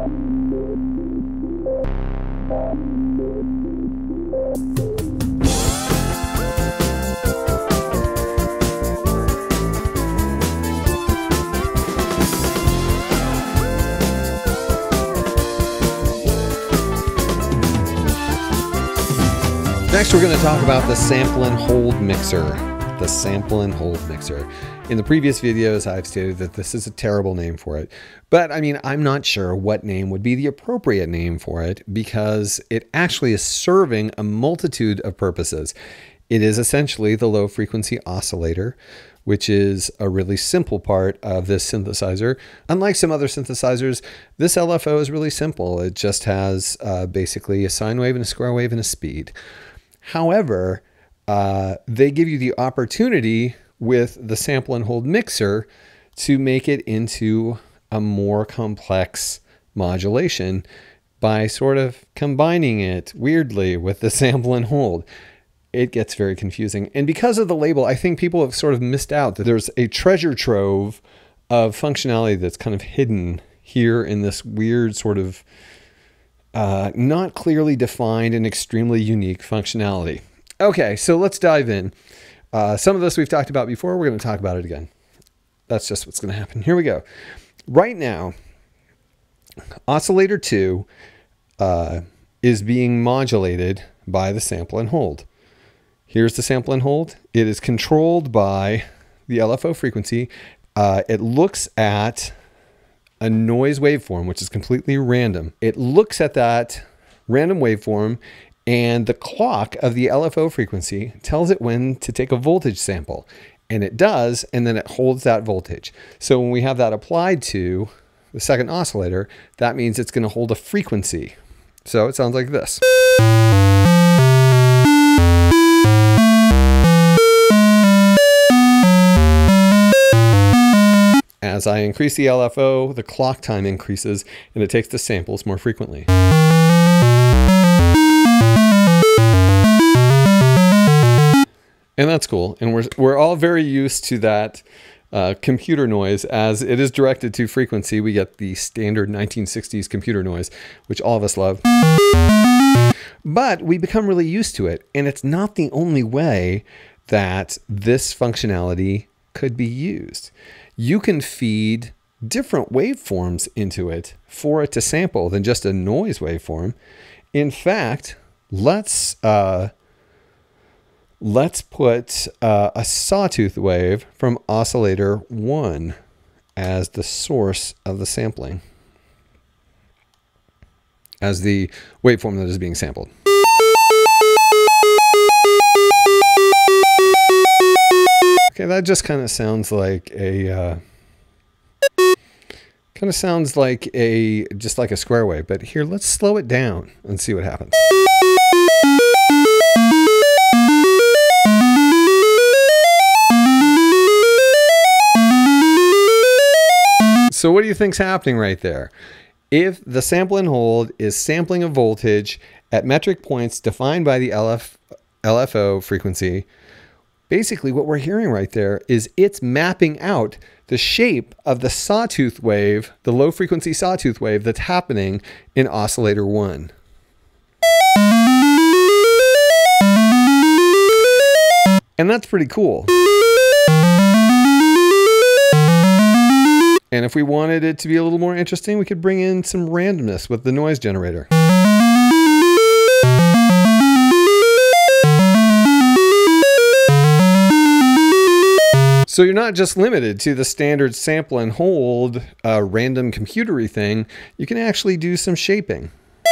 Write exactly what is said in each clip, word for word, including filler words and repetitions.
Next, we're going to talk about the sample and hold mixer. The sample and hold mixer. In the previous videos, I've stated that this is a terrible name for it. But I mean, I'm not sure what name would be the appropriate name for it because it actually is serving a multitude of purposes. It is essentially the low frequency oscillator, which is a really simple part of this synthesizer. Unlike some other synthesizers, this L F O is really simple. It just has uh, basically a sine wave and a square wave and a speed. However, uh, they give you the opportunity with the sample and hold mixer to make it into a more complex modulation by sort of combining it weirdly with the sample and hold. It gets very confusing. And because of the label, I think people have sort of missed out that there's a treasure trove of functionality that's kind of hidden here in this weird sort of uh, not clearly defined and extremely unique functionality. Okay, so let's dive in. Uh, some of this we've talked about before. We're going to talk about it again. That's just what's going to happen. Here we go. Right now, oscillator two uh, is being modulated by the sample and hold. Here's the sample and hold. It is controlled by the L F O frequency. Uh, it looks at a noise waveform, which is completely random. It looks at that random waveform, and the clock of the L F O frequency tells it when to take a voltage sample. And it does, and then it holds that voltage. So when we have that applied to the second oscillator, that means it's going to hold a frequency. So it sounds like this. As I increase the L F O, the clock time increases and it takes the samples more frequently. And that's cool. And we're, we're all very used to that uh, computer noise. As it is directed to frequency, we get the standard nineteen sixties computer noise, which all of us love. But we become really used to it. And it's not the only way that this functionality could be used. You can feed different waveforms into it for it to sample than just a noise waveform. In fact, let's uh, let's put uh, a sawtooth wave from oscillator one as the source of the sampling, as the waveform that is being sampled. Okay, that just kind of sounds like a, uh, kind of sounds like a, just like a square wave. But here, let's slow it down and see what happens. So what do you think's happening right there? If the sample and hold is sampling a voltage at metric points defined by the L F, L F O frequency, basically what we're hearing right there is it's mapping out the shape of the sawtooth wave, the low frequency sawtooth wave that's happening in oscillator one. And that's pretty cool. And if we wanted it to be a little more interesting, we could bring in some randomness with the noise generator. So you're not just limited to the standard sample and hold uh, random computery thing. You can actually do some shaping.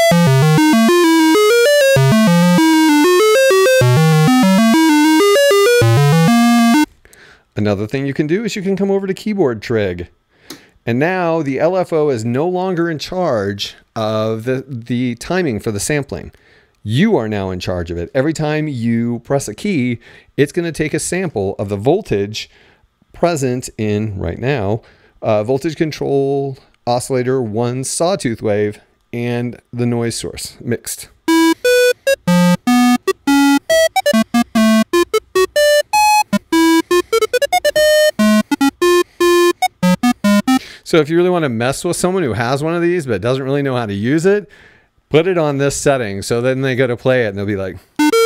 Another thing you can do is you can come over to keyboard trig. And now the L F O is no longer in charge of the, the timing for the sampling. You are now in charge of it. Every time you press a key, it's going to take a sample of the voltage present in, right now, uh, voltage control oscillator one sawtooth wave and the noise source mixed. So if you really want to mess with someone who has one of these but doesn't really know how to use it, put it on this setting. So then they go to play it and they'll be like,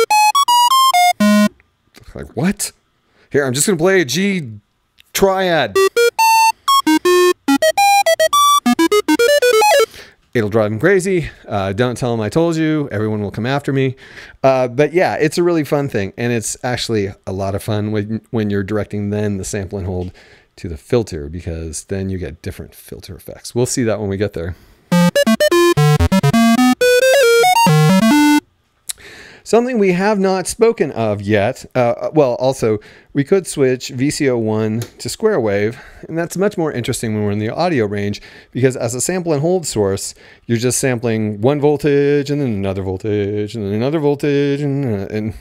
like what? Here, I'm just going to play a G triad. It'll drive them crazy. Uh, don't tell them I told you. Everyone will come after me. Uh, but yeah, it's a really fun thing. And it's actually a lot of fun when, when you're directing then the sample and hold to the filter, because then you get different filter effects. We'll see that when we get there. Something we have not spoken of yet, uh, well, also, we could switch V C O one to square wave, and that's much more interesting when we're in the audio range, because as a sample and hold source, you're just sampling one voltage, and then another voltage, and then another voltage, and... Uh, and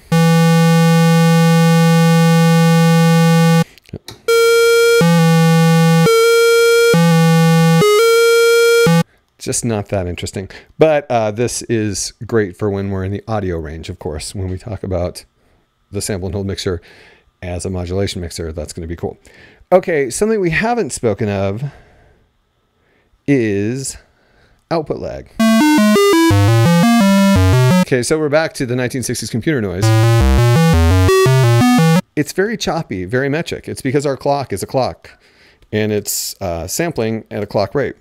just not that interesting. But uh, this is great for when we're in the audio range, of course. When we talk about the sample and hold mixer as a modulation mixer, that's going to be cool. Okay, something we haven't spoken of is output lag. Okay, so we're back to the nineteen sixties computer noise. It's very choppy, very metric. It's because our clock is a clock, and it's uh, sampling at a clock rate.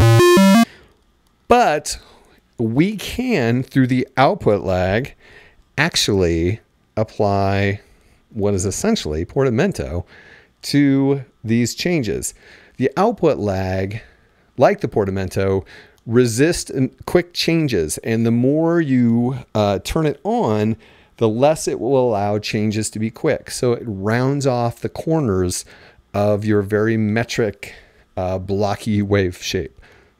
But we can, through the output lag, actually apply what is essentially portamento to these changes. The output lag, like the portamento, resists quick changes. And the more you uh, turn it on, the less it will allow changes to be quick. So it rounds off the corners of your very metric, uh, blocky wave shape.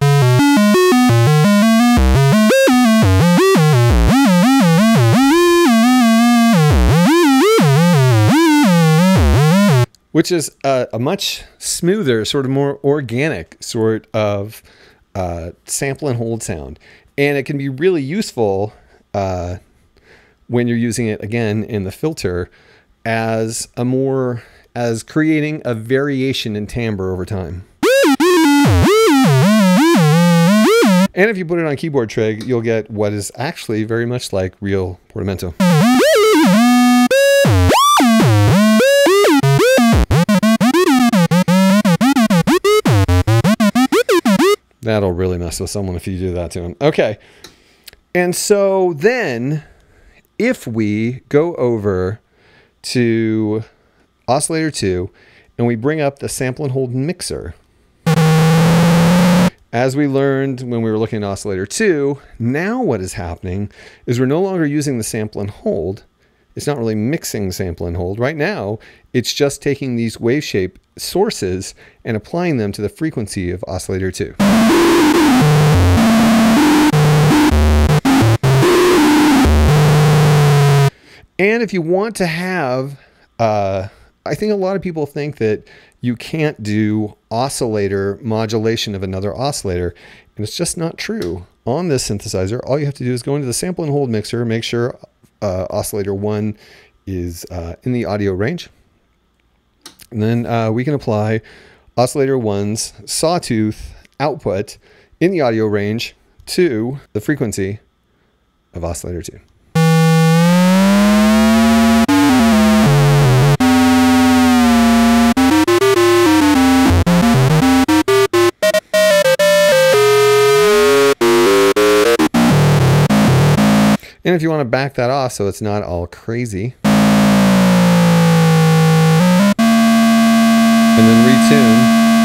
Which is a, a much smoother, sort of more organic sort of uh, sample and hold sound. And it can be really useful uh, when you're using it, again, in the filter as a more, as creating a variation in timbre over time. And if you put it on keyboard trig, you'll get what is actually very much like real portamento. That'll really mess with someone if you do that to them. Okay. And so then if we go over to oscillator two and we bring up the sample and hold mixer, as we learned when we were looking at oscillator two, now what is happening is we're no longer using the sample and hold. It's not really mixing sample and hold. Right now, it's just taking these wave shape sources and applying them to the frequency of oscillator two. And if you want to have, uh, I think a lot of people think that you can't do oscillator modulation of another oscillator, and it's just not true. On this synthesizer, all you have to do is go into the sample and hold mixer, make sure uh, oscillator one is uh, in the audio range. And then uh, we can apply oscillator one's sawtooth output in the audio range to the frequency of oscillator two. And if you want to back that off so it's not all crazy, and then retune.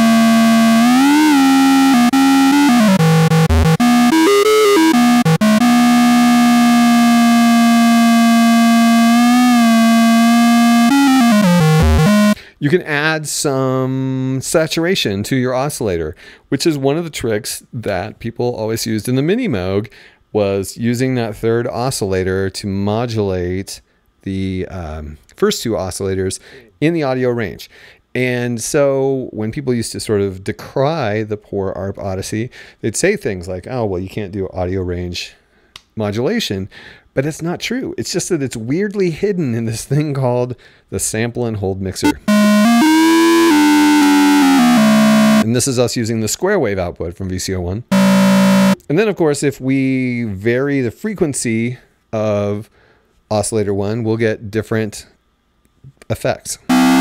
You can add some saturation to your oscillator, which is one of the tricks that people always used in the Mini Moog, was using that third oscillator to modulate the um, first two oscillators in the audio range. And so when people used to sort of decry the poor A R P Odyssey, they'd say things like, oh, well, you can't do audio range modulation. But it's not true. It's just that it's weirdly hidden in this thing called the sample and hold mixer. And this is us using the square wave output from V C zero one. And then, of course, if we vary the frequency of oscillator one, we'll get different effects.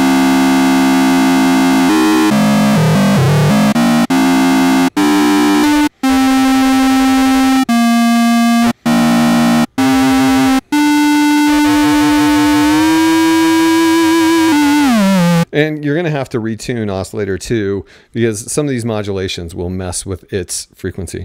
And you're going to have to retune oscillator two because some of these modulations will mess with its frequency.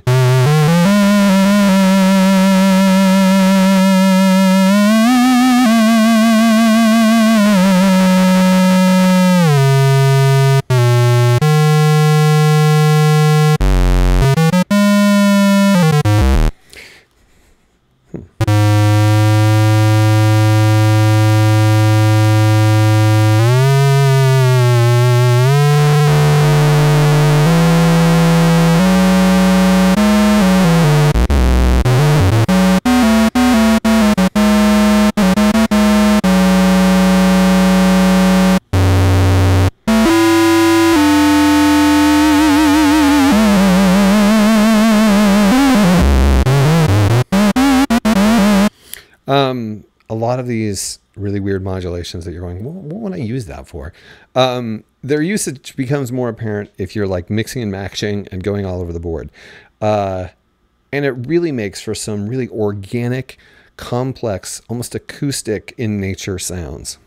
Um, a lot of these really weird modulations that you're going, well, what would I use that for? Um, their usage becomes more apparent if you're like mixing and matching and going all over the board. Uh, and it really makes for some really organic, complex, almost acoustic in nature sounds.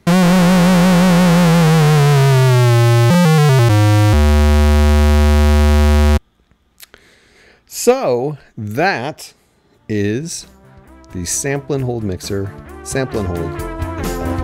So that is the sample and hold mixer, sample and hold.